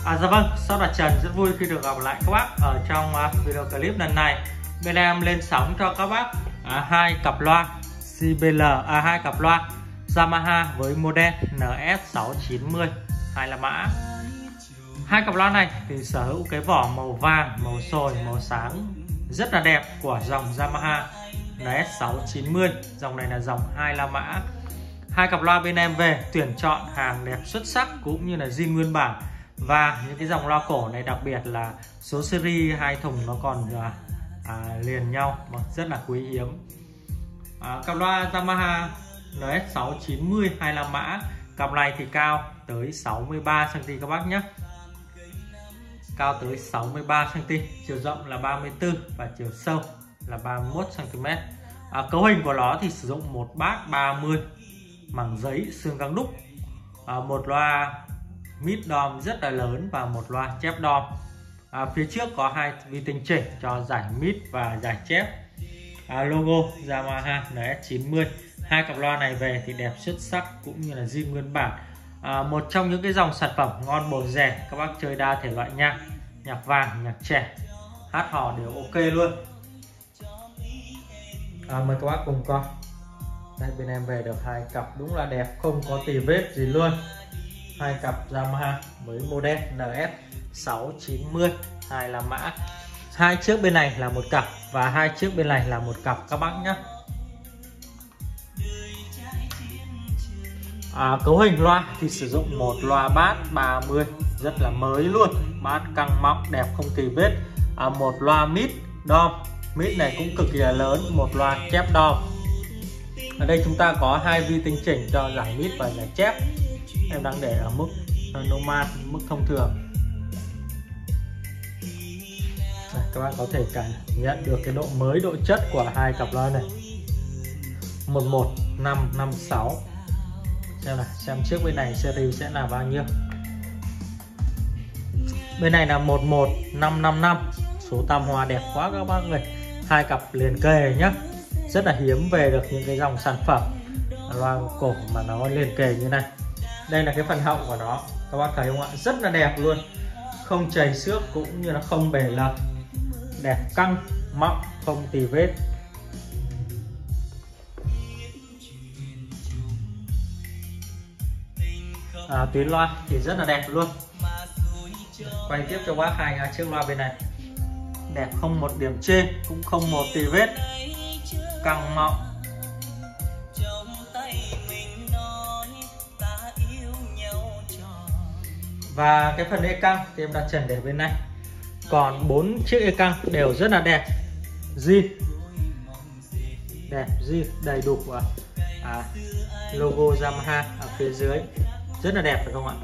Dạ vâng, sau là Trần rất vui khi được gặp lại các bác ở trong video clip lần này. Bên em lên sóng cho các bác hai cặp loa JBL, hai cặp loa Yamaha với model NS690 hai là mã. Hai cặp loa này thì sở hữu cái vỏ màu vàng, màu sồi, màu sáng rất là đẹp của dòng Yamaha NS690. Dòng này là dòng hai la mã. Hai cặp loa bên em về tuyển chọn hàng đẹp xuất sắc cũng như là zin nguyên bản. Và những cái dòng loa cổ này đặc biệt là số series hai thùng nó còn liền nhau mà rất là quý hiếm. Cặp loa Yamaha NS690 hai la mã. Cặp này thì cao tới 63 cm các bác nhé. Cao tới 63 cm, chiều rộng là 34 và chiều sâu là 31 cm. Cấu hình của nó thì sử dụng một bát 30 màng giấy xương găng đúc, một loa mid dom rất là lớn và một loa chép dom. Phía trước có hai vi tinh chỉnh cho giải mid và giải chép. Logo Yamaha NS90. Hai cặp loa này về thì đẹp xuất sắc cũng như là zin nguyên bản. Một trong những cái dòng sản phẩm ngon bổ rẻ, các bác chơi đa thể loại nhạc, nhạc vàng, nhạc trẻ, hát hò đều ok luôn. Mời các bác cùng coi. Đây, bên em về được hai cặp đúng là đẹp, không có tì vết gì luôn. Hai cặp Yamaha với model NS690 hai là mã. Hai chiếc bên này là một cặp và hai chiếc bên này là một cặp các bác nhé. Cấu hình loa thì sử dụng một loa bass 30 rất là mới luôn, bass căng mọng đẹp không tì vết. Một loa mid dom, mid này cũng cực kỳ là lớn, một loa chép dom. Ở đây chúng ta có hai vi tinh chỉnh cho giải mid và giải chép. Em đang để ở mức normal, mức thông thường. Các bạn có thể cảm nhận được cái độ mới, độ chất của hai cặp loa này. 11556. Xem trước bên này series sẽ là bao nhiêu. Bên này là 11555. Số tam hoa đẹp quá các bác ơi. Hai cặp liền kề nhá. Rất là hiếm về được những cái dòng sản phẩm loa cổ mà nó liền kề như này. Đây là cái phần hậu của nó, các bác thấy không ạ? Rất là đẹp luôn, không chảy xước cũng như là không bể lật, đẹp căng mọng không tì vết. Tuyến loa thì rất là đẹp luôn. Quay tiếp cho bác hai chiếc loa bên này, đẹp không một điểm chê cũng không một tì vết, căng mọng. Và cái phần e căng thì em đặt trần để bên này. Còn 4 chiếc e căng đều rất là đẹp, zin đẹp, zin đầy đủ. Logo Yamaha ở phía dưới rất là đẹp phải không ạ?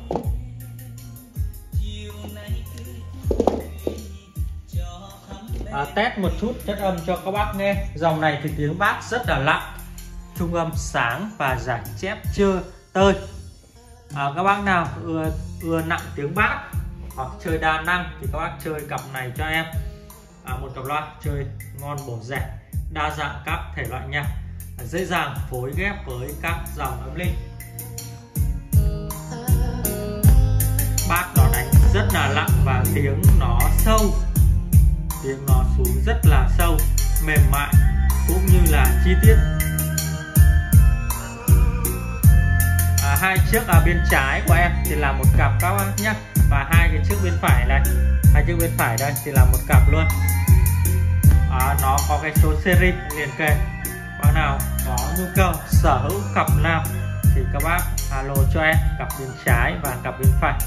Test một chút chất âm cho các bác nghe. Dòng này thì tiếng bass rất là lặng, trung âm sáng và giải chép chưa tơi. Các bác nào ưa nặng tiếng bass hoặc chơi đa năng thì các bác chơi cặp này cho em. Một cặp loa chơi ngon bổ rẻ, đa dạng các thể loại nhạc, dễ dàng phối ghép với các dòng âm linh. Bass nó đánh rất là nặng và tiếng nó sâu, tiếng nó xuống rất là sâu, mềm mại cũng như là chi tiết. Hai chiếc bên trái của em thì là một cặp các bác nhé, và hai cái chiếc bên phải này, hai chiếc bên phải đây thì là một cặp luôn. Nó có cái số series liền kề. Bác nào có nhu cầu sở hữu cặp nào thì các bác alo cho em cặp bên trái và cặp bên phải.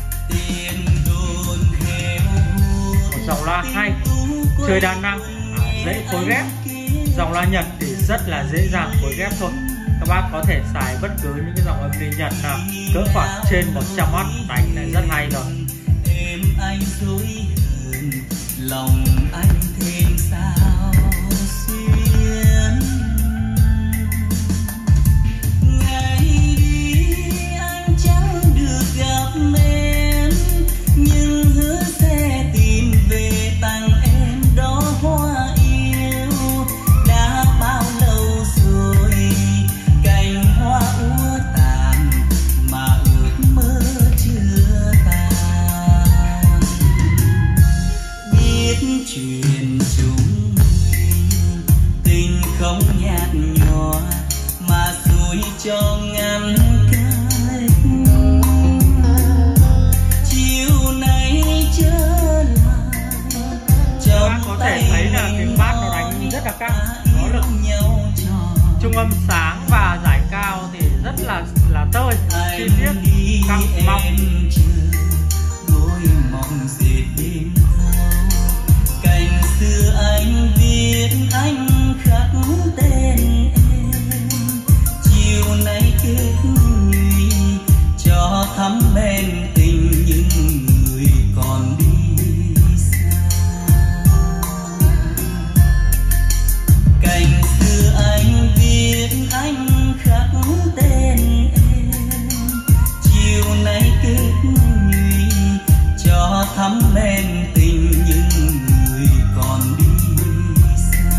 Một dòng loa hay, chơi đa năng, dễ phối ghép. Dòng loa Nhật thì rất là dễ dàng phối ghép thôi. Các bác có thể xài bất cứ những cái dòng âm thanh Nhật nào cỡ khoảng trên 100W đánh này rất hay rồi. Lòng anh thêm sao xuyên. Ngày đi anh chẳng được gặp em, nhưng hứa sẽ tìm về tặng em đó hoa yêu. Đã bao lâu rồi cành hoa úa tàn mà ước mơ chưa tàn. âm sáng và giải cao thì rất là tơi, chi tiết căng mong. Cành xưa anh viết anh khắc tên em, chiều nay kết nhụy cho thắm bên tình những người còn đi xa. Cành xưa anh viết anh khắc tên em, chiều nay kết nhụy cho thắm bên tình những người còn đi xa.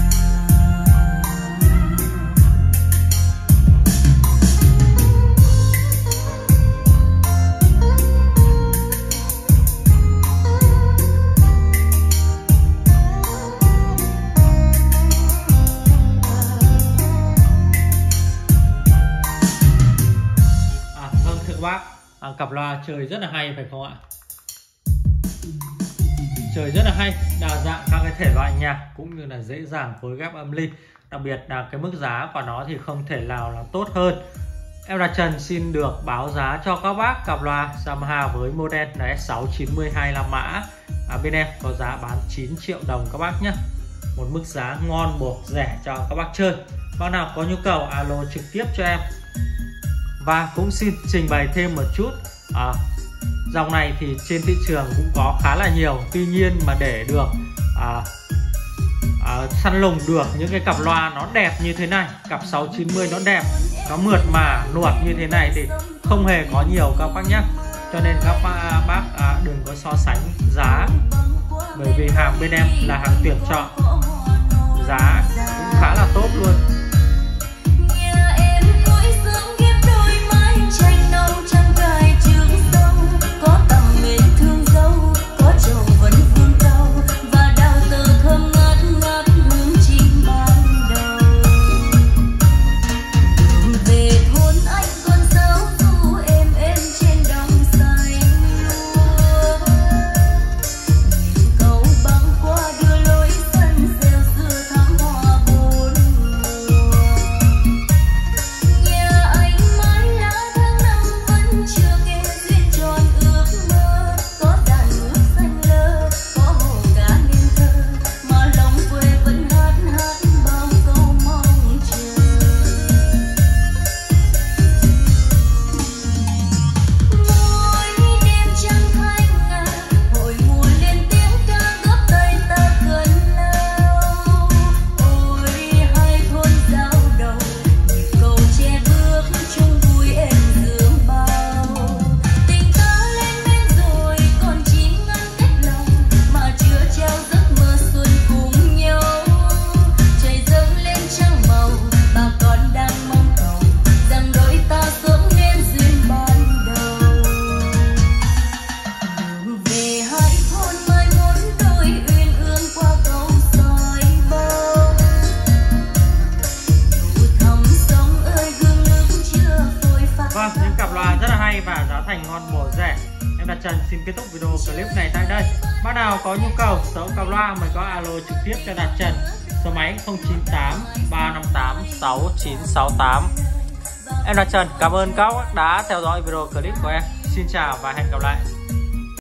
Vâng thưa các bác, cặp loa chơi rất là hay phải không ạ? Chơi rất là hay, đa dạng các cái thể loại nhạc cũng như là dễ dàng phối ghép âm ly. Đặc biệt là cái mức giá của nó thì không thể nào là tốt hơn. Em là Trần xin được báo giá cho các bác cặp loa Yamaha với model là S69025 mã. Bên em có giá bán 9 triệu đồng các bác nhé. Một mức giá ngon bổ rẻ cho các bác chơi. Bác nào có nhu cầu alo trực tiếp cho em. Và cũng xin trình bày thêm một chút, dòng này thì trên thị trường cũng có khá là nhiều. Tuy nhiên mà để được săn lùng được những cái cặp loa nó đẹp như thế này, cặp 690 nó đẹp, nó mượt mà nuột như thế này thì không hề có nhiều các bác nhé. Cho nên các bác đừng có so sánh giá, bởi vì hàng bên em là hàng tuyển chọn, giá cũng khá là tốt luôn. Và giá thành ngon bổ rẻ. Em là Trần xin kết thúc video clip này tại đây. Bác nào có nhu cầu sở hữu cặp loa mời có alo trực tiếp cho Đạt Trần, số máy 098 358 6968. Em là Trần, cảm ơn các bác đã theo dõi video clip của em. Xin chào và hẹn gặp lại.